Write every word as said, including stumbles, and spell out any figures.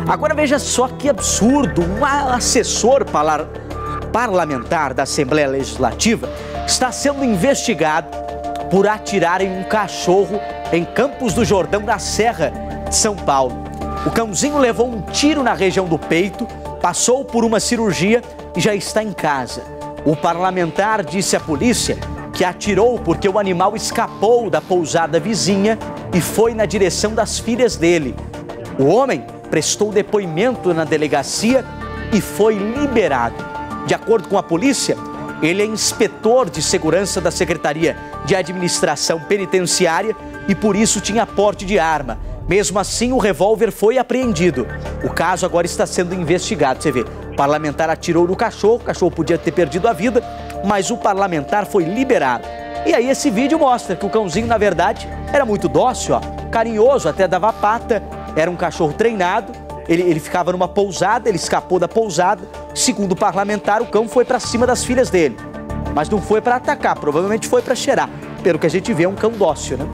Agora veja só que absurdo, um assessor parlamentar da Assembleia Legislativa está sendo investigado por atirar em um cachorro em Campos do Jordão, na Serra de São Paulo. O cãozinho levou um tiro na região do peito, passou por uma cirurgia e já está em casa. O parlamentar disse à polícia que atirou porque o animal escapou da pousada vizinha e foi na direção das filhas dele. O homem prestou depoimento na delegacia e foi liberado. De acordo com a polícia, ele é inspetor de segurança da Secretaria de Administração Penitenciária e por isso tinha porte de arma. Mesmo assim, o revólver foi apreendido. O caso agora está sendo investigado. Você vê, o parlamentar atirou no cachorro, o cachorro podia ter perdido a vida, mas o parlamentar foi liberado. E aí esse vídeo mostra que o cãozinho, na verdade, era muito dócil, ó, carinhoso, até dava pata, era um cachorro treinado, ele, ele ficava numa pousada, ele escapou da pousada. Segundo o parlamentar, o cão foi para cima das filhas dele, mas não foi para atacar, provavelmente foi para cheirar. Pelo que a gente vê, é um cão dócil, né?